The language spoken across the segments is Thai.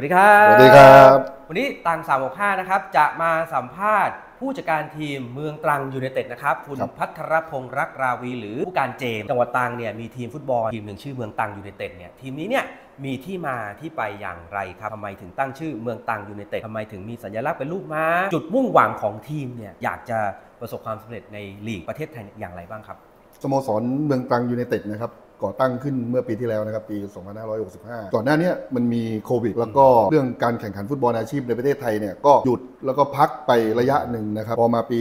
ดีครับสวัสดีครับวันนี้ตัง365นะครับจะมาสัมภาษณ์ผู้จัดการทีมเมืองตรังยูไนเต็ดนะครับคุณพัทรพงษ์รักราวีหรือผู้การเจมจังหวัดตรังเนี่ยมีทีมฟุตบอลทีมหนึ่งชื่อเมืองตรังยูไนเต็ดเนี่ยทีมนี้เนี่ยมีที่มาที่ไปอย่างไรครับทำไมถึงตั้งชื่อเมืองตรังยูไนเต็ดทำไมถึงมีสัญลักษณ์เป็นรูปม้าจุดมุ่งหวังของทีมเนี่ยอยากจะประสบความสำเร็จในลีกประเทศไทยอย่างไรบ้างครับสโมสรเมืองตรังยูไนเต็ดนะครับก่อตั้งขึ้นเมื่อปีที่แล้วนะครับปี 2565 ก่อนหน้านี้มันมีโควิดแล้วก็เรื่องการแข่งขันฟุตบอลอาชีพในประเทศไทยเนี่ยก็หยุดแล้วก็พักไประยะหนึ่งนะครับพอมาปี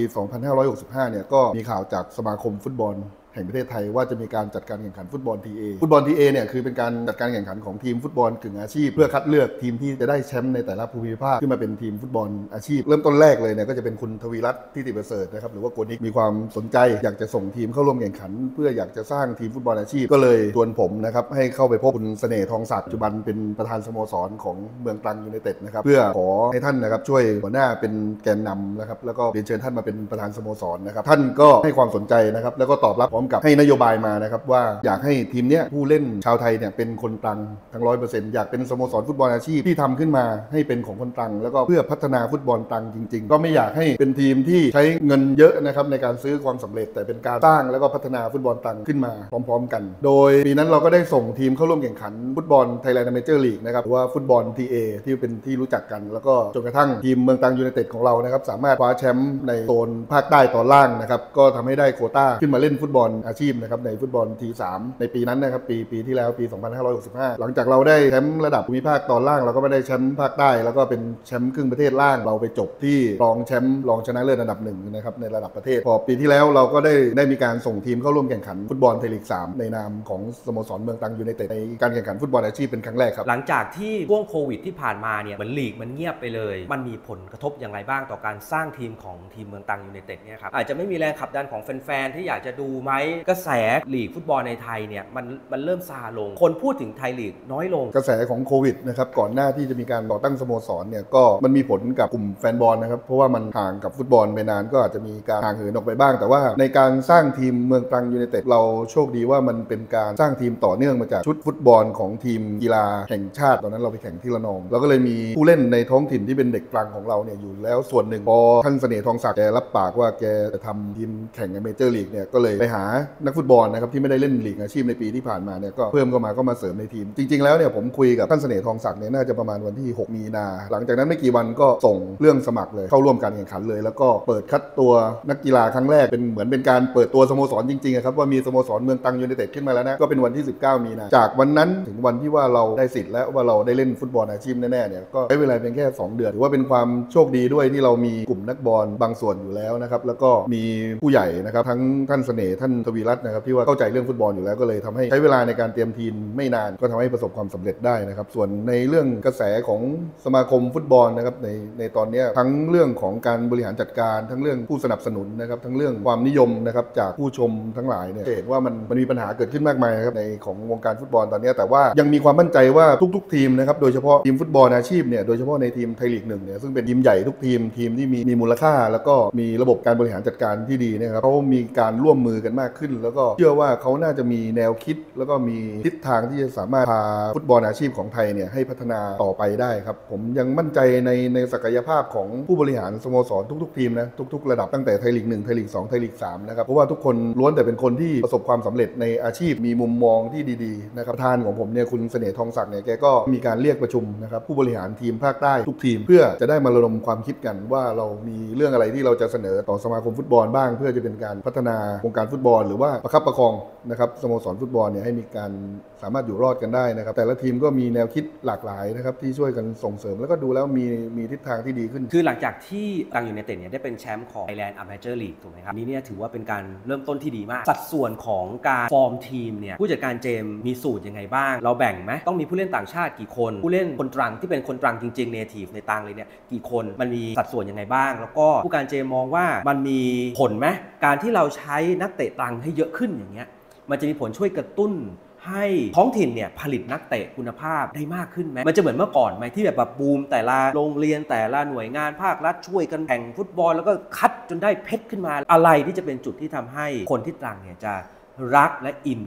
2565 เนี่ยก็มีข่าวจากสมาคมฟุตบอลแห่งประเทศไทยว่าจะมีการจัดการแข่งขันฟุตบอล TA ฟุตบอล TA เนี่ยคือเป็นการจัดการแข่งขันของทีมฟุตบอลกึ่งอาชีพเพื่อคัดเลือกทีมที่จะได้แชมป์ในแต่ละภูมิภาคขึ้นมาเป็นทีมฟุตบอลอาชีพเริ่มต้นแรกเลยเนี่ยก็จะเป็นคุณทวีรัตน์ทิติประเสริฐนะครับหรือว่าโกนิกมีความสนใจอยากจะส่งทีมเข้าร่วมแข่งขันเพื่ออยากจะสร้างทีมฟุตบอลอาชีพก็เลยชวนผมนะครับให้เข้าไปพบคุณเสน่ห์ทองศักดิ์ปัจจุบันเป็นประธานสโมสรของเมืองตรังยูไนเต็ดนะครับเพื่อขอให้ท่านนะครับช่วยหัวหน้าเป็นแกนนำนะครับแล้วก็เรียนเชิญท่านมาเป็นประธานสโมสรนะครับท่านก็ให้ความสนใจนะครับแล้วก็ตอบรับพร้อมกับให้นโยบายมานะครับว่าอยากให้ทีมเนี้ยผู้เล่นชาวไทยเนี่ยเป็นคนตรังทั้ง 100% อยากเป็นสโมสรฟุตบอลอาชีพที่ทำขึ้นมาให้เป็นของคนตรังแล้วก็เพื่อพัฒนาฟุตบอลตรังจริงๆก็ไม่อยากให้เป็นทีมที่ใช้เงินเยอะนะครับในการซื้อความสำเร็จแต่เป็นการสร้างแล้วก็พัฒนาฟุตบอลตรังขึ้นมาพร้อมๆกันโดยปีนั้นเราก็ได้ส่งทีมเข้าร่วมแข่งขันฟุตบอลไทยแลนด์เมเจอร์ลีกนะครับหรือว่าฟุตบอล TA ที่เป็นที่รู้จักกันแล้วก็จนกระทั่งทีมเมืองตรังยูไนเต็ดของเรานะครับสามารถคว้าแชมป์ในโซนภาคใต้ตอนล่างนะครับก็ทำให้ได้โควต้าขึ้นมาเล่นฟุตบอลอาชีพนะครับในฟุตบอล T3 ในปีนั้นนะครับปีที่แล้วปี 2565 หลังจากเราได้แชมป์ระดับภูมิภาคตอนล่างเราก็ไม่ได้แชมป์ภาคใต้แล้วก็เป็นแชมป์ครึ่งประเทศล่างเราไปจบที่รองแชมป์รองชนะเลิศอันดับ1นะครับในระดับประเทศพอปีที่แล้วเราก็ได้มีการส่งทีมเข้าร่วมแข่งขันฟุตบอลไทยลีก3ในนามของสโมสรเมืองตรังยูไนเต็ดในการแข่งขันฟุตบอลอาชีพเป็นครั้งแรกครับหลังจากที่ช่วงโควิดที่ผ่านมาเนี่ยเหมือนลีกมันเงียบไปเลยมันมีผลกระทบอย่างไรบ้างต่อการสร้างทีมของทีมเมืองตรังยูไนเต็ดเนี่ยครับอาจจะไม่มีแรงขับดันของแฟนๆที่อยากจะดูไหมกระแสลีกฟุตบอลในไทยเนี่ยมันเริ่มซาลงคนพูดถึงไทยลีกน้อยลงกระแสของโควิดนะครับก่อนหน้าที่จะมีการก่อตั้งสโมสรเนี่ยก็มันมีผลกับกลุ่มแฟนบอลนะครับเพราะว่ามันห่างกับฟุตบอลไปนานก็อาจจะมีการห่างเหินออกไปบ้างแต่ว่าในการสร้างทีมเมืองตรังยูไนเต็ดเราโชคดีว่ามันเป็นการสร้างทีมต่อเนื่องมาจากชุดฟุตบอลของทีมกีฬาแห่งชาติตอนนั้นเราไปแข่งที่ระนองเราก็เลยมีผู้เล่นในท้องถิ่นที่เป็นเด็กตรังของเราเนี่ยอยู่แล้วส่วนหนึ่งพอท่านเสน่ห์ทองศักดิ์แกรับปากว่าแกจะทำทีมแข่งในเมเจอร์ลีกเนี่ยก็เลยไปหานักฟุตบอลนะครับที่ไม่ได้เล่นลีกอาชีพในปีที่ผ่านมาเนี่ยก็เพิ่มเข้ามาเสริมในทีมจริงๆแล้วเนี่ยผมคุยกับท่านเสน่ห์ทองศักดิ์เนี่ยน่าจะประมาณวันที่6มีนาหลังจากนั้นไม่กี่วันก็ส่งเรื่องสมัครเลยเข้าร่วมการแข่งขันเลยแล้วก็เปิดคัดตัวนักกีฬาครั้งแรกเป็นเหมือนเป็นการเปิดตัวสโมสรจริงๆครับว่ามีสโมสรเมืองตรังยูไนเต็ดขึ้นมาแล้วนะก็เป็นวันที่19มีนาจากวันนั้นถึงวันที่ว่าเราได้สิทธิ์และว่าเราได้เล่นฟุตบอลอาชีพแน่ๆเนี่ยก็ใช้เวลาเพียงแค่2เดือนถือว่าเป็นความโชคดีด้วยที่เรามีกลุ่มนักบอลบางส่วนอยู่แล้วนะครับแล้วก็มีผู้ใหญ่นะครับทั้งท่านเสน่ห์ท่านทวีรัตน์นะครับที่ว่าเข้าใจเรื่องฟุตบอลอยู่แล้วก็เลยทำให้ใช้เวลาในการเตรียมทีมไม่นานก็ทำให้ประสบความสำเร็จได้นะครับส่วนในเรื่องกระแสของสมาคมฟุตบอลนะครับในตอนนี้ทั้งเรื่องของการบริหารจัดการทั้งเรื่องผู้สนับสนุนนะครับทั้งเรื่องความนิยมนะครับจากผู้ชมทั้งหลายเนี่ยเห็นว่ามันมีปัญหาเกิดขึ้นมากมายนะครับในของวงการฟุตบอลตอนนี้แต่ว่ายังมีความมั่นใจว่าทุกๆทีมนะครับโดยเฉพาะทีมฟุตบอลอาชีพเนี่ยโดยเฉพาะในทีมไทยลีก1เนี่ยซึ่งเป็นทีมใหญ่ทุกทีมที่มีมูลค่าแล้วก็มีระบบการบริหารจัดการที่ดีนะครับเขามีการร่วมมือกันมากขึ้นแล้วก็เชื่อว่าเขาน่าจะมีแนวคิดแล้วก็มีทิศทางที่จะสามารถพาฟุตบอลอาชีพของไทยเนี่ยให้พัฒนาต่อไปได้ครับผมยังมั่นใจในศักยภาพของผู้บริหารสโมสรทุกๆทีมนะทุกๆระดับตั้งแต่ไทยลีก1ไทยลีก2ไทยลีก3นะครับเพราะว่าทุกคนล้วนแต่เป็นคนที่ประสบความสำเร็จในอาชีพมีมุมมองที่ดีๆนะครับประธานของผมเนี่ยคุณเสน่ห์ทองศักดิ์เนี่ยแกก็มีการเรียกประชุมนะครับผู้บริหารทีมภาคใต้ทุกทีมเพื่อจะได้มาระดมความคิดกันว่าเรามีเรื่องอะไรที่เราจะเสนอต่อสมาคมฟุตบอลบ้างเพื่อจะเป็นการพัฒนาวงการฟุตบอลหรือว่าประคับประคองนะครับสโมสรฟุตบอลเนี่ยให้มีการสามารถอยู่รอดกันได้นะครับแต่ละทีมก็มีแนวคิดหลากหลายนะครับที่ช่วยกันส่งเสริมแล้วก็ดูแล้วมีทิศทางที่ดีขึ้นคือหลังจากที่ตรังยูไนเต็ดเนี่ยได้เป็นแชมป์ของ Thailand Amateur League ถูกไหมครับนี่เนี่ยถือว่าเป็นการเริ่มต้นที่ดีมากสัดส่วนของการฟอร์มทีมเนี่ยผู้จัดการเจมมีสูตรยังไงบ้างเราแบ่งไหมต้องมีผู้เล่นต่างชาติกี่คนผู้เล่นคนตรังที่เป็นคนตรังจริงๆ Native ในตรังเลยเนี่ยกี่คนมันมีสัดส่วนยังไงบ้างแล้วก็ผู้การเจมมองว่ามันมีผลไหมการที่เราใช้นักเตะตรังให้เยอะขึ้นอย่างเงี้ยมันจะมีผลช่วยกระตุ้นให้ท้องถิ่นเนี่ยผลิตนักเตะคุณภาพได้มากขึ้นไหมมันจะเหมือนเมื่อก่อนไหมที่แบบบูมแต่ละโรงเรียนแต่ละหน่วยงานภาครัฐช่วยกันแข่งฟุตบอลแล้วก็คัดจนได้เพชรขึ้นมาอะไรที่จะเป็นจุดที่ทำให้คนที่ตรังเนี่ยจะรักและอินกับ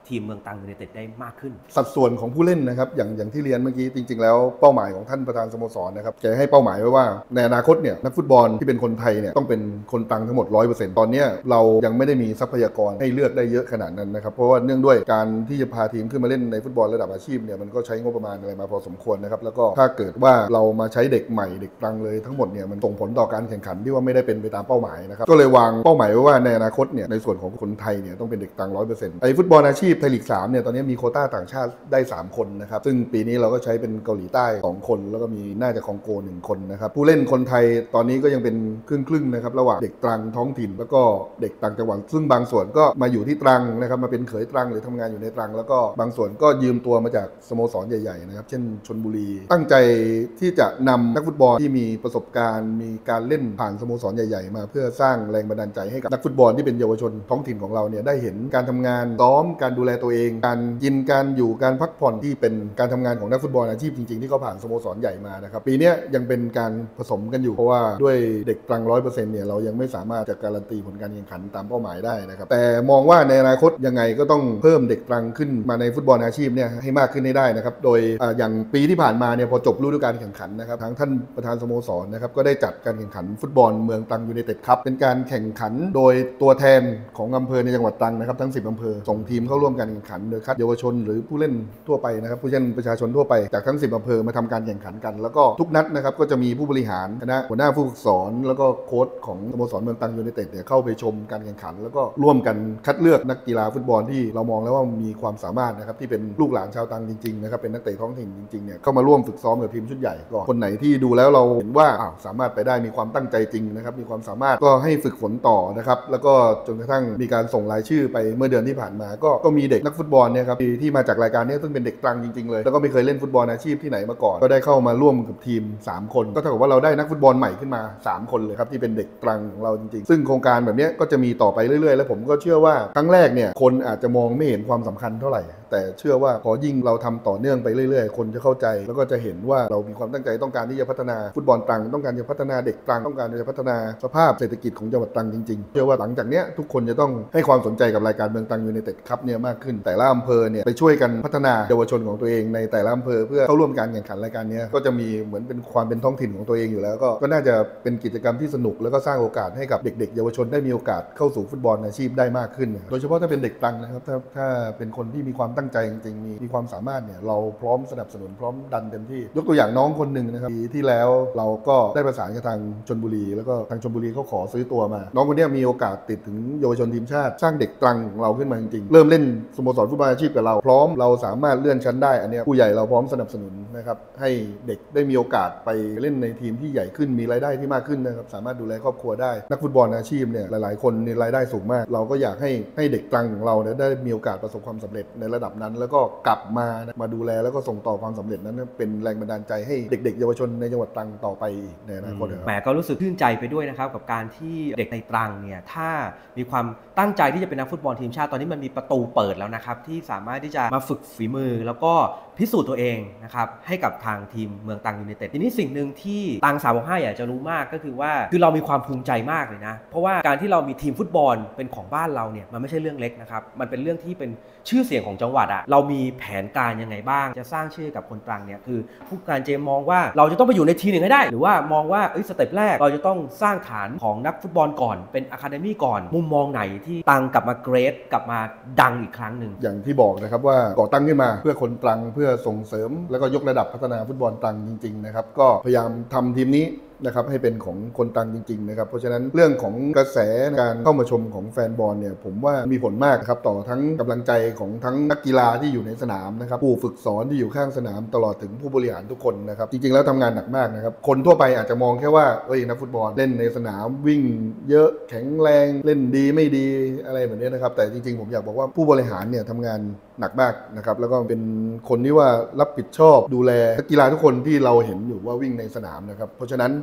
ทีมเมืองตรังยูไนเต็ดได้มากขึ้นสัดส่วนของผู้เล่นนะครับอย่างที่เรียนเมื่อกี้จริงๆแล้วเป้าหมายของท่านประธานสโมสรนะครับแกให้เป้าหมายไว้ว่าในอนาคตเนี่ยนักฟุตบอลที่เป็นคนไทยเนี่ยต้องเป็นคนตรังทั้งหมด 100% ตอนนี้เรายังไม่ได้มีทรัพยากรให้เลือกได้เยอะขนาดนั้นนะครับเพราะว่าเนื่องด้วยการที่จะพาทีมขึ้นมาเล่นในฟุตบอลระดับอาชีพเนี่ยมันก็ใช้งบประมาณอะไรมาพอสมควรนะครับแล้วก็ถ้าเกิดว่าเรามาใช้เด็กใหม่เด็กตรังเลยทั้งหมดเนี่ยมันส่งผลต่อการแข่งขันที่ว่าไม่ได้เป็นไปตามเป้าหมายนะครับก็เลยวางเป้าหมายไว้ว่าในอนาคตเนี่ยในส่วนของคนไทยเนี่ยต้องเป็นเด็กตรัง 100% ไอ้ฟุตบอลอาชีพไทยลีก 3เนี่ยตอนนี้มีโควต้าต่างชาติได้3คนนะครับซึ่งปีนี้เราก็ใช้เป็นเกาหลีใต้2คนแล้วก็มีน่าจะคองโก1คนนะครับผู้เล่นคนไทยตอนนี้ก็ยังเป็นครึ่งๆนะครับระหว่างเด็กตรังท้องถิ่นแล้วก็เด็กต่างจังหวัดซึ่งบางส่วนก็มาอยู่ที่ตรังนะครับมาเป็นเขยตรังหรือทำงานอยู่ในตรังแล้วก็บางส่วนก็ยืมตัวมาจากสโมสรใหญ่ๆนะครับเช่นชลบุรีตั้งใจที่จะนำนักฟุตบอลที่มีประสบการณ์มีการเล่นผ่านสโมสรใหญ่ๆมาเพื่อสร้างแรงบันดาลใจให้กับนักฟุตบอลที่เป็นเยาวชนท้องถิ่นของเราเนี่ยได้เห็นการทำงานซ้อมการดูแลตัวเองการกินการอยู่การพักผ่อนที่เป็นการทำงานของนักฟุตบอลอาชีพจริงๆที่เขาผ่านสโมสรใหญ่มานะครับปีนี้ยังเป็นการผสมกันอยู่เพราะว่าด้วยเด็กตรัง 100% เนี่ยเรายังไม่สามารถจะการันตีผลการแข่งขันตามเป้าหมายได้นะครับแต่มองว่าในอนาคตยังไงก็ต้องเพิ่มเด็กตรังขึ้นมาในฟุตบอลอาชีพเนี่ยให้มากขึ้นได้นะครับโดยอย่างปีที่ผ่านมาเนี่ยพอจบฤดูกาลแข่งขันนะครับทางท่านประธานสโมสรนะครับก็ได้จัดการแข่งขันฟุตบอลเมืองตรังยูไนเต็ดครับเป็นการแข่งขันโดยตัวแทนของอำเภอในจังหวัดตรังนะครับทั้ง10อำเภอส่งทีมเข้าร่วมการแข่งขันโดยคัดเยาวชนหรือผู้เล่นทั่วไปนะครับผู้เล่นประชาชนทั่วไปจากทั้ง10อำเภอมาทำการแข่งขันกันแล้วก็ทุกนัดนะครับก็จะมีผู้บริหารคณะหัวหน้าผู้ฝึกสอนแล้วก็โค้ชของสโมสรเมืองตรังยูไนเต็ดเนี่ยเข้าไปชมการแข่งขันแล้วก็ร่วมกันคัดเลือกนักกีฬาฟุตบอลที่เรามองแล้วว่ามีความสามารถนะครับที่เป็นลูกหลานชาวตรังจริงๆนะครับเป็นนักเตะท้องถิ่นจริงๆเนี่ยเข้ามาร่วมฝึกซ้อมกับทีมชุดใหญ่ก็คนไหนที่ดูแล้วเราเห็นว่าสามารถไปได้มีความตั้งใจจริงนะครับมีความสามารถก็ให้ฝึกฝนต่อนะครับแล้วก็จนกระทั่งมีการส่งรายชื่อไปเมื่อเดือนที่ผ่านมาก็มีเด็กนักฟุตบอลเนี่ยครับที่มาจากรายการนี้ซึ่งเป็นเด็กตรังจริงๆเลยแล้วก็ไม่เคยเล่นฟุตบอลอาชีพที่ไหนมาก่อนก็ได้เข้ามาร่วมกับทีม3คนก็เท่ากับว่าเราได้นักฟุตบอลใหม่ขึ้นมา3คนเลยครับที่เป็นเด็กตรังของเราจริงๆซึ่งโครงการแบบนี้ก็จะมีต่อไปเรื่อยๆแล้วผมก็เชื่อว่าครั้งแรกเนี่ยคนอาจจะมองไม่เห็นความสำคัญเท่าไหร่แต่เชื่อว่าพอยิ่งเราทำต่อเนื่องไปเรื่อยๆคนจะเข้าใจแล้วก็จะเห็นว่าเรามีความตั้งใจต้องการที่จะพัฒนาฟุตบอลตรังต้องการจะพัฒนาเด็กตรังต้องการจะพัฒนาสภาพเศรษฐกิจของจังหวัดตรังจริงๆเชื่อว่าหลังจากนี้ทุกคนจะต้องให้ความสนใจกับรายการเมืองตรังยูไนเต็ดครับเนี่ยมากขึ้นแต่ละอำเภอเนี่ยไปช่วยกันพัฒนาเยาวชนของตัวเองในแต่ละอำเภอเพื่อเข้าร่วมการแข่งขันรายการนี้ก็จะมีเหมือนเป็นความเป็นท้องถิ่นของตัวเองอยู่แล้วก็น่าจะเป็นกิจกรรมที่สนุกแล้วก็สร้างโอกาสให้กับเด็กๆเยาวชนได้มีโอกาสเข้าสู่ฟุตบอลอาชีพได้มากขึ้นโดยเฉพาะถ้าเป็นเด็กตรังนะครับถ้าเป็นคนที่มีความตั้งใจจริงๆมีความสามารถเนี่ยเราพร้อมสนับสนุนพร้อมดันเต็มที่ยกตัวอย่างน้องคนหนึ่งนะครับปีที่แล้วเราก็ได้ประสานกับทางชลบุรีแล้วก็ทางชลบุรีเขาขอซื้อตัวมาน้องคนนี้มีโอกาสติดถึงเยาวชนทีมชาติสร้างเด็กตรังของเราขึ้นมาจริงๆเริ่มเล่นสโมสรฟุตบอลอาชีพกับเราพร้อมเราสามารถเลื่อนชั้นได้อันนี้ผู้ใหญ่เราพร้อมสนับสนุนนะครับให้เด็กได้มีโอกาสไปเล่นในทีมที่ใหญ่ขึ้นมีรายได้ที่มากขึ้นนะครับสามารถดูแลครอบครัวได้นักฟุตบอลอาชีพเนี่ยหลายๆคนมีรายได้สูงมากเราก็อยากให้เด็กตรังของเราได้มีโอกาสประสบความสำเร็จในระดับนั้นแล้วก็กลับมาดูแลแล้วก็ส่งต่อความสำเร็จนั้นเป็นแรงบันดาลใจให้เด็กๆเยาวชนในจังหวัดตรังต่อไปอีกในอนาคตแหมก็รู้สึกชื่นใจไปด้วยนะครับกับการที่เด็กในตรังเนี่ยถ้ามีความตั้งใจที่จะเป็นนักฟุตบอลทีมชาติตอนนี้มันมีประตูเปิดแล้วนะครับที่สามารถที่จะมาฝึกฝีมือแล้วก็พิสูจน์ตัวเองนะครับให้กับทางทีมเมืองตรังยูไนเต็ดทีนี้สิ่งหนึ่งที่ตรัง365อยากจะรู้มากก็คือว่าเรามีความภูมิใจมากเลยนะเพราะว่าการที่เรามีทีมฟุตบอลเป็นของบ้านเราเนี่ยมันไม่ใช่เรื่องเล็กนะครับมันเป็นเรื่องที่เป็นชื่อเสียงของจังหวัดเรามีแผนการยังไงบ้างจะสร้างชื่อกับคนตรังเนี่ยคือผู้การเจมมองว่าเราจะต้องไปอยู่ในทีหนึ่งให้ได้หรือว่ามองว่าสเต็ปแรกเราจะต้องสร้างฐานของนักฟุตบอลก่อนเป็นอะคาเดมี่ก่อนมุมมองไหนที่ตรังกลับมาเกรดกลับมาดังอีกครั้งหนึ่งอย่างที่บอกนะครับว่าก่อตั้งขึ้นมาเพื่อคนตรังเพื่อส่งเสริมแล้วก็ยกระดับพัฒนาฟุตบอลตรังจริงๆนะครับก็พยายามทำทีมนี้นะครับให้เป็นของคนตรังจริงๆนะครับเพราะฉะนั้นเรื่องของกระแสการเข้ามาชมของแฟนบอลเนี่ยผมว่ามีผลมากครับต่อทั้งกำลังใจของทั้งนักกีฬาที่อยู่ในสนามนะครับผู้ฝึกสอนที่อยู่ข้างสนามตลอดถึงผู้บริหารทุกคนนะครับจริงๆแล้วทำงานหนักมากนะครับคนทั่วไปอาจจะมองแค่ว่านักฟุตบอลเล่นในสนามวิ่งเยอะแข็งแรงเล่นดีไม่ดีอะไรแบบนี้นะครับแต่จริงๆผมอยากบอกว่าผู้บริหารเนี่ยทำงานหนักมากนะครับแล้วก็เป็นคนที่ว่ารับผิดชอบดูแลนักกีฬาทุกคนที่เราเห็นอยู่ว่าวิ่งในสนามนะครับเพราะฉะนั้น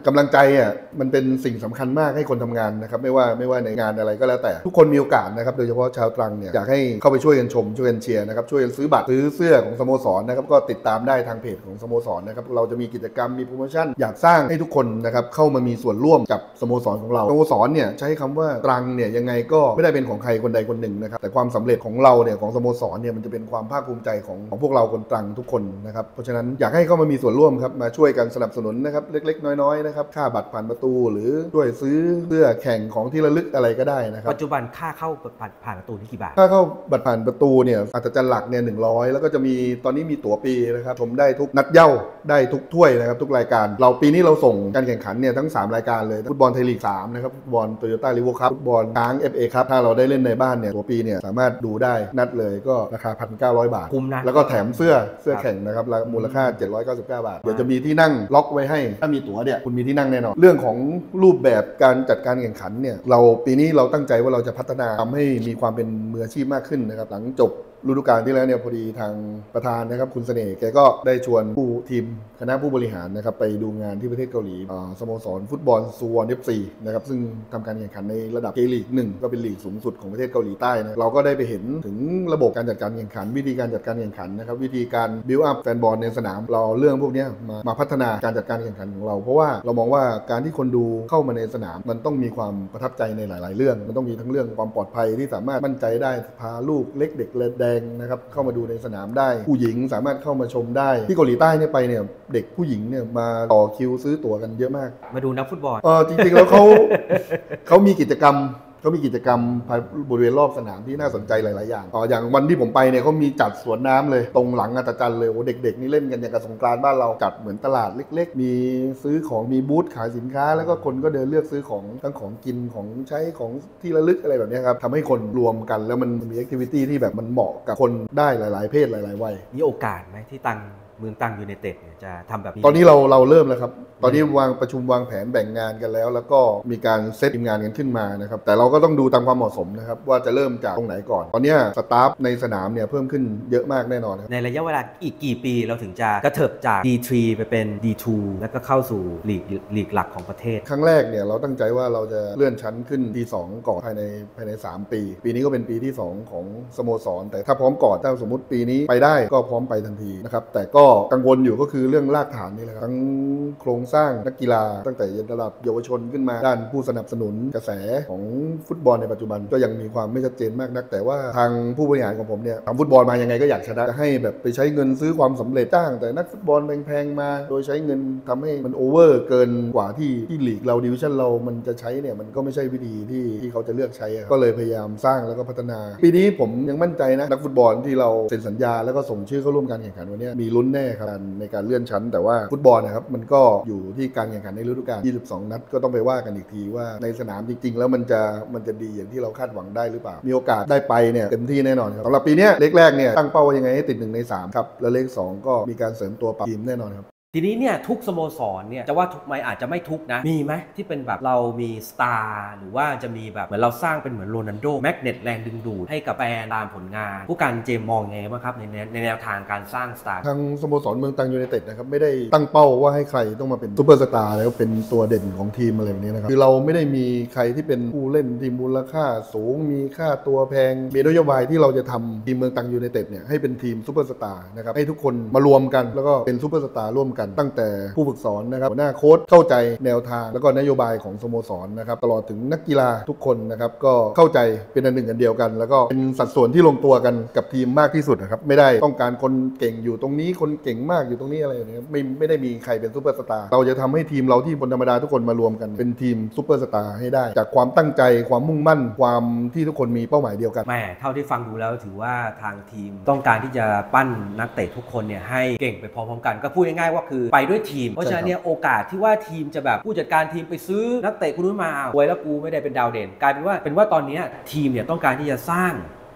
กำลังใจมันเป็นสิ่งสำคัญมากให้คนทำงานนะครับไม่ว่าในงานอะไรก็แล้วแต่ทุกคนมีโอกาสนะครับโดยเฉพาะชาวตรังเนี่ยอยากให้เข้าไปช่วยกันชมช่วยกันเชียร์นะครับช่วยกันซื้อบัตรซื้อเสื้อของสโมสรนะครับก็ติดตามได้ทางเพจของสโมสรนะครับเราจะมีกิจกรรมมีโปรโมชั่นอยากสร้างให้ทุกคนนะครับเข้ามามีส่วนร่วมกับสโมสรของเราสโมสรเนี่ยใช้คำว่าตรังเนี่ยยังไงก็ไม่ได้เป็นของใครคนใดคนหนึ่งนะครับแต่ความสำเร็จของเราเนี่ยของสโมสรเนี่ยมันจะเป็นความภาคภูมิใจของพวกเราคนตรังทุกคนนะครับเพราะฉะนั้นอยากให้เข้ามามีส่วนร่วมครับมาช่วยกันสนับสนุนนะครับเล็กๆน้อยๆนะครับค่าบัตรผ่านประตูหรือช่วยซื้อเสื้อแข่งของที่ระลึกอะไรก็ได้นะครับปัจจุบันค่าเข้าผ่านประตูนี่กี่บาทค่าเข้าบัตรผ่านประตูเนี่ยอัตราจารย์หลักเนี่ย100แล้วก็จะมีตอนนี้มีตั๋วปีนะครับชมได้ทุกนัดเย้าได้ทุกถ้วยนะครับทุกรายการเราปีนี้เราส่งการแข่งขันเนี่ยทั้ง3รายการเลยฟุตบอลไทยลีก3นะครับฟุตบอลโตโยต้าริเวอร์คัพฟุตบอลช้าง FA ครับถ้าเราได้เล่นในบ้านเนี่ยตั๋วปีเนี่ยสามารถดูได้นัดเลยก็ราคา 1,900 บาทคุ้มนะแล้วก็แถมเสื้อแข่งนะครับมูลค่า799 บาทเดี๋ยวจะมีที่นั่งล็อกไว้ให้ถ้ามีตั๋วเนี่ยคุณมีที่นั่งแน่นอนเรื่องของรูปแบบการจัดการแข่งขันเนี่ยเราปีนี้เราตั้งใจว่าเราจะพัฒนาทำให้มีความเป็นมืออาชีพมากขึ้นนะครับหลังจบฤดูกาลที่แล้วเนี่ยพอดีทางประธานนะครับคุณเสน่ห์แกก็ได้ชวนทีมคณะผู้บริหารนะครับไปดูงานที่ประเทศเกาหลีสโมสรฟุตบอลซูวอน FC นะครับซึ่งทำการแข่งขันในระดับ J-League 1ก็เป็นลีกสูงสุดของประเทศเกาหลีใต้นะเราก็ได้ไปเห็นถึงระบบการจัดการแข่งขันวิธีการจัดการแข่งขันนะครับวิธีการบิวอัพแฟนบอลในสนามเราเรื่องพวกนี้มาพัฒนาการจัดการแข่งขันของเราเพราะว่าเรามองว่าการที่คนดูเข้ามาในสนามมันต้องมีความประทับใจในหลายๆเรื่องมันต้องมีทั้งเรื่องความปลอดภัยที่สามารถมั่นใจได้พาลูกเล็กเด็กแดงนะครับเข้ามาดูในสนามได้ผู้หญิงสามารถเข้ามาชมได้ที่เกาหลีใต้เนี่ยไปเนี่ยเด็กผู้หญิงเนี่ยมาต่อคิวซื้อตั๋วกันเยอะมากมาดูนักฟุตบอลจริงๆแล้วเขามีกิจกรรมบริเวณรอบสนามที่น่าสนใจหลายๆอย่างอย่างวันที่ผมไปเนี่ยเขามีจัดสวนน้ำเลยตรงหลังอัศจรรย์เลยโอ้เด็กๆนี่เล่นกันอย่างกับสงกรานต์บ้านเราจัดเหมือนตลาดเล็กๆมีซื้อของมีบูธขายสินค้าแล้วก็คนก็เดินเลือกซื้อของทั้งของกินของใช้ของที่ระลึกอะไรแบบนี้ครับทำให้คนรวมกันแล้วมันมีแอคทิวิตี้ที่แบบมันเหมาะกับคนได้หลายๆเพศหลายๆวัยมีโอกาสไหมที่เมืองตรังยูไนเต็ดเนี่ยจะทำแบบนี้ตอนนี้เราเริ่มแล้วครับตอนนี้ประชุมวางแผนแบ่งงานกันแล้วก็มีการเซตทีมงานกันขึ้นมานะครับแต่เราก็ต้องดูตามความเหมาะสมนะครับว่าจะเริ่มจากตรงไหนก่อนตอนนี้สตาฟในสนามเนี่ยเพิ่มขึ้นเยอะมากแน่นอนครับในระยะเวลาอีกกี่ปีเราถึงจะกระเถิบจาก D3 ไปเป็น D2 แล้วก็เข้าสู่ลีกหลักของประเทศครั้งแรกเนี่ยเราตั้งใจว่าเราจะเลื่อนชั้นขึ้น D2 ก่อนภายใน3 ปีนี้ก็เป็นปีที่2ของสโมสรแต่ถ้าพร้อมก่อนถ้าสมมติปีนี้ไปได้ก็พร้อมไปทันทีนะครับแต่ก็กังวลอยู่ก็คือเรื่องรากฐานนี่แหละครับทั้งโครงสร้างนักกีฬาตั้งแต่ระดับเยาวชนขึ้นมาด้านผู้สนับสนุนกระแสของฟุตบอลในปัจจุบันก็ยังมีความไม่ชัดเจนมากนักแต่ว่าทางผู้บริหารของผมเนี่ยทำฟุตบอลมายังไงก็อยากชนะจะให้แบบไปใช้เงินซื้อความสำเร็จจ้างแต่นักฟุตบอลแพงๆมาโดยใช้เงินทำให้มันโอเวอร์เกินกว่าที่ลีกเราดิวิชั่นเรามันจะใช้เนี่ยมันก็ไม่ใช่วิธีที่เขาจะเลือกใช้ก็เลยพยายามสร้างแล้วก็พัฒนาปีนี้ผมยังมั่นใจนะนักฟุตบอลที่เราเซ็นสัญญาแล้วก็ส่งชื่อเข้าร่วมการแข่งขันวันนี้มีลุ้นแน่ครับในการเลื่อนชั้นแต่ว่าฟุตบอลนะครับมันก็อยู่ที่การแข่งขันในฤดูกาล22 นัดก็ต้องไปว่ากันอีกทีว่าในสนามจริงๆแล้วมันจะดีอย่างที่เราคาดหวังได้หรือเปล่ามีโอกาสได้ไปเนี่ยเต็มที่แน่นอนครับสำหรับปีนี้เลขแรกเนี่ยตั้งเป้าว่ายังไงให้ติด1 ใน 3ครับแล้วเลข2ก็มีการเสริมตัวปรับทีมแน่นอนครับทีนี้เนี่ยทุกสโมสรเนี่ยจะว่าทุกไหมอาจจะไม่ทุกนะมีไหมที่เป็นแบบเรามีสตาร์หรือว่าจะมีแบบเหมือนเราสร้างเป็นเหมือนโรนัลโดแมกเนตแรงดึงดูดให้กับแฟนตามผลงานผู้การเจมมองไงบ้างครับในแนวทางการสร้างสตาร์ทางสโมสรเมืองตรังยูไนเต็ดนะครับไม่ได้ตั้งเป้าว่าให้ใครต้องมาเป็นซูเปอร์สตาร์แล้วเป็นตัวเด่นของทีมอะไรแบบนี้นะครับคือเราไม่ได้มีใครที่เป็นผู้เล่นที่มูลค่าสูงมีค่าตัวแพงมีนโยบายที่เราจะทำทีมเมืองตรังยูไนเต็ดเนี่ยให้เป็นทีมซูเปอร์สตาร์นะครับให้ทุกคนมารวมกันแล้วก็เป็นซูเปอร์สตาร์ร่วมกันตั้งแต่ผู้ฝึกสอนนะครับหัวหน้าโค้ชเข้าใจแนวทางแล้วก็นโยบายของสโมสรนะครับตลอดถึงนักกีฬาทุกคนนะครับก็เข้าใจเป็นอันหนึ่งอันเดียวกันแล้วก็เป็นสัดส่วนที่ลงตัวกันกับทีมมากที่สุดนะครับไม่ได้ต้องการคนเก่งอยู่ตรงนี้คนเก่งมากอยู่ตรงนี้อะไรอย่างเงี้ยไม่ได้มีใครเป็นซูเปอร์สตาร์เราจะทำให้ทีมเราที่คนธรรมดาทุกคนมารวมกันเป็นทีมซูเปอร์สตาร์ให้ได้จากความตั้งใจความมุ่งมั่นความที่ทุกคนมีเป้าหมายเดียวกันแม่เท่าที่ฟังดูแล้วถือว่าทางทีมต้องการที่จะปั้นนักเตะทุกคนเนี่ยให้เก่งไปพร้อมๆกันก็พูดง่ายๆว่าคือไปด้วยทีมเพราะฉะนั้นเนี่ยโอกาสที่ว่าทีมจะแบบผู้จัดการทีมไปซื้อนักเตะคนนู้นมาไว้แล้วกูไม่ได้เป็นดาวเด่นกลายเป็นว่าตอนนี้ทีมเนี่ยต้องการที่จะสร้าง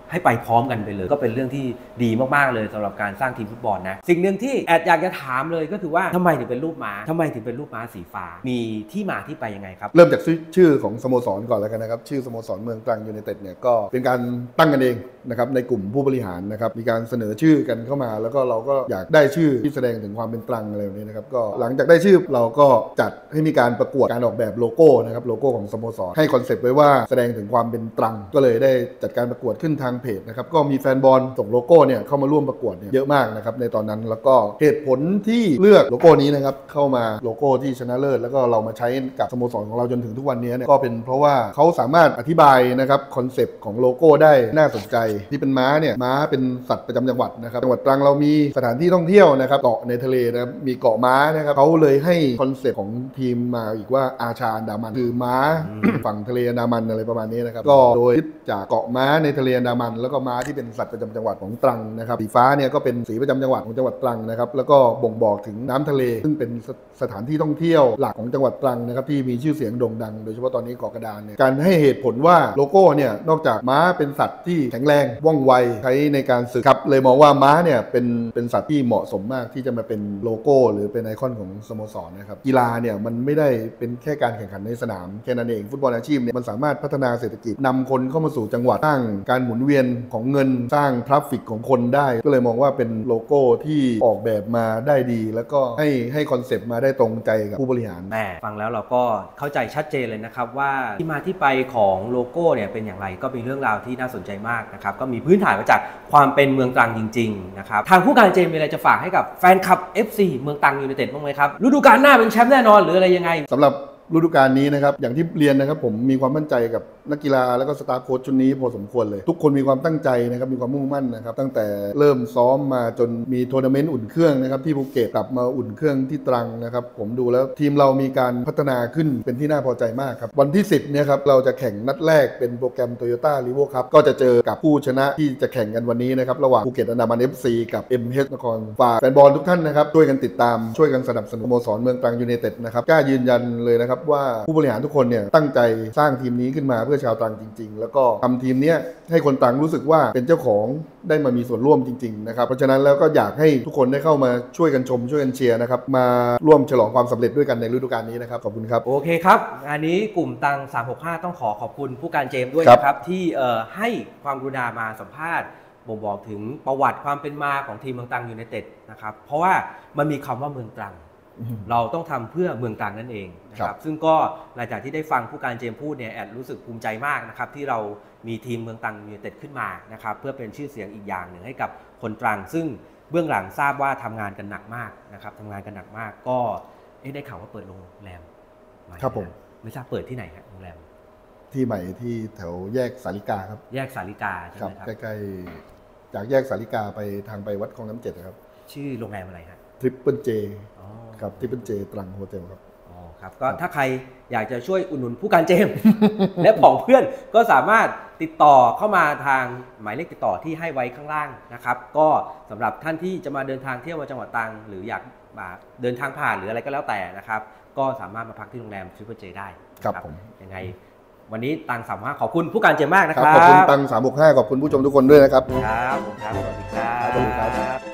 ให้ไปพร้อมกันไปเลยก็เป็นเรื่องที่ดีมากๆเลยสำหรับการสร้างทีมฟุตบอลนะสิ่งหนึ่งที่แอดอยากจะถามเลยก็คือว่าทำไมถึงเป็นรูปม้าทำไมถึงเป็นรูปม้าสีฟ้ามีที่มาที่ไปยังไงครับเริ่มจากชื่อของสโมสรก่อนแล้วกันนะครับชื่อสโมสรเมืองตรังยูไนเต็ดเนี่ยก็เป็นการตั้งกันเองนะครับในกลุ่มผู้บริหารนะครับมีการเสนอชื่อกันเข้ามาแล้วก็เราก็อยากได้ชื่อที่แสดงถึงความเป็นตรังอะไรแบบนี้นะครับก็หลังจากได้ชื่อเราก็จัดให้มีการประกวดการออกแบบโลโก้นะครับโลโก้ของสโมสรให้คอนเซปต์ไว้ว่าแสดงถึงความเป็นตรังก็เลยได้จัดการประกวดขึ้นทางเพจนะครับก็มีแฟนบอลส่งโลโก้เนี่ยเข้ามาร่วมประกวดเนี่ยเยอะมากนะครับในตอนนั้นแล้วก็เหตุผลที่เลือกโลโก้นี้นะครับเข้ามาโลโก้ที่ชนะเลิศแล้วก็เรามาใช้กับสโมสรของเราจนถึงทุกวันนี้เนี่ยก็เป็นเพราะว่าเขาสามารถอธิบายนะครับคอนเซปต์ของโลโก้ได้น่าสนใจที่เป็นม้าเนี่ยม้าเป็นสัตว์ประจำจังหวัดนะครับจังหวัดตรังเรามีสถานที่ท่องเที่ยวนะครับเกาะในทะเลนะครับมีเกาะม้านะครับเขาเลยให้คอนเซปต์ของทีมมาอีกว่าอาชาอันดามันคือม้า ฝั่งทะเลอันดามันอะไรประมาณนี้นะครับก็โดยยึดจากเกาะม้าในทะเลอันดามันแล้วก็ม้าที่เป็นสัตว์ประจำจังหวัดของตรังนะครับสีฟ้าเนี่ยก็เป็นสีประจำจังหวัดของจังหวัดตรังนะครับแล้วก็บ่งบอกถึงน้ำทะเลซึ่งเป็นสถานที่ท่องเที่ยวหลักของจังหวัดตรังนะครับที่มีชื่อเสียงโด่งดังโดยเฉพาะตอนนี้เกาะกระดานเนี่ยการให้เหตุผลว่าโลโก้เนี่ยนอกจากม้าเป็นสัตว์ที่แข็งแรงว่องไวใช้ในการสื่อครับเลยมองว่าม้าเนี่ยเป็นสัตว์ที่เหมาะสมมากที่จะมาเป็นโลโก้หรือเป็นไอคอนของสโมสรนะครับกีฬาเนี่ยมันไม่ได้เป็นแค่การแข่งขันในสนามแค่นั้นเองฟุตบอลอาชีพเนี่ยมันสามารถพัฒนาเศรษฐกิจนำคนเข้ามาสู่จังหวัดสร้างการหมุนเวียนของเงินสร้างทราฟฟิกของคนได้ก็เลยมองว่าเป็นโลโก้ที่ออกแบบมาได้ดีแล้วก็ให้คอนเซปต์มาได้ตรงใจกับผู้บริหารแม่ฟังแล้วเราก็เข้าใจชัดเจนเลยนะครับว่าที่มาที่ไปของโลโก้เนี่ยเป็นอย่างไรก็มีเรื่องราวที่น่าสนใจมากนะครับก็มีพื้นฐานมาจากความเป็นเมืองตรังจริงๆนะครับทางผู้การเจมมีอะไรจะฝากให้กับแฟนคลับ FC เมืองตรังยูไนเต็ดบ้างไหมครับฤดูกาลหน้าเป็นแชมป์แน่นอนหรืออะไรยังไงสำหรับฤดูกาลนี้นะครับอย่างที่เรียนนะครับผมมีความมั่นใจกับนักกีฬาแล้วก็สตาฟโค้ชชุดนี้พอสมควรเลยทุกคนมีความตั้งใจนะครับมีความมุ่งมั่นนะครับตั้งแต่เริ่มซ้อมมาจนมีทัวร์นาเมนต์อุ่นเครื่องนะครับที่ภูเก็ตกลับมาอุ่นเครื่องที่ตรังนะครับผมดูแล้วทีมเรามีการพัฒนาขึ้นเป็นที่น่าพอใจมากครับวันที่10เนี่ยครับเราจะแข่งนัดแรกเป็นโปรแกรม Toyota Rivo Cup ก็จะเจอกับผู้ชนะที่จะแข่งกันวันนี้นะครับระหว่างภูเก็ตอันดามัน FC กับ MH นครฝากแฟนบอลทุกท่านนะครับช่วยกันติดตามช่วยกันสนับสนุนสโมสรเมืองตรังยูไนเต็ดนะครับกล้ายืนยันเลยนะครับว่าผู้บริหารทุกคนเนี่ยตั้งใจสร้างทีมนี้ขึ้นมาเพื่อชาวตรังจริงๆแล้วก็ทำทีมนี้ให้คนตรังรู้สึกว่าเป็นเจ้าของได้มามีส่วนร่วมจริงๆนะครับเพราะฉะนั้นแล้วก็อยากให้ทุกคนได้เข้ามาช่วยกันชมช่วยกันเชียร์นะครับมาร่วมฉลองความสำเร็จด้วยกันในฤดูกาลนี้นะครับขอบคุณครับโอเคครับงานนี้กลุ่มตัง365ต้องขอบคุณผู้การเจมด้วยนะครับที่ให้ความกรุณามาสัมภาษณ์บ่งบอกถึงประวัติความเป็นมาของทีมเมืองตรังยูไนเต็ดนะครับเพราะว่ามันมีคำว่าเมืองตรังเราต้องทำเพื่อเมืองตรังนั่นเองนะครับซึ่งก็หลังจากที่ได้ฟังผู้การเจมพูดเนี่ยแอดรู้สึกภูมิใจมากนะครับที่เรามีทีมเมืองตรังยูไนเต็ดขึ้นมานะครับเพื่อเป็นชื่อเสียงอีกอย่างหนึ่งให้กับคนตรังซึ่งเบื้องหลังทราบว่าทำงานกันหนักมากนะครับทำงานกันหนักมากก็ได้ข่าวว่าเปิดโรงแรมครับผมไม่ทราบเปิดที่ไหนครับโรงแรมที่ใหม่ที่แถวแยกสาริกาครับแยกสาริกาใช่ไหมครับใกล้ๆจากแยกสาริกาไปทางไปวัดคลองน้ำ7ครับชื่อโรงแรมอะไรฮะ Triple J ครับTriple J ตรังโฮเทลครับครับก็ถ้าใครอยากจะช่วยอุดหนุนผู้การเจม และของเพื่อนก็สามารถติดต่อเข้ามาทางหมายเลขติดต่อที่ให้ไว้ข้างล่างนะครับก็สำหรับท่านที่จะมาเดินทางเที่ยวมาจังหวัดตรังหรืออยากมาเดินทางผ่านหรืออะไรก็แล้วแต่นะครับก็สามารถมาพักที่โรงแรม Triple J ได้ครับผมยังไงวันนี้ตัง365ขอบคุณผู้การเจมมากนะครับขอบคุณตัง365ขอบคุณผู้ชมทุกคนด้วยนะครับครับสวัสดีครับ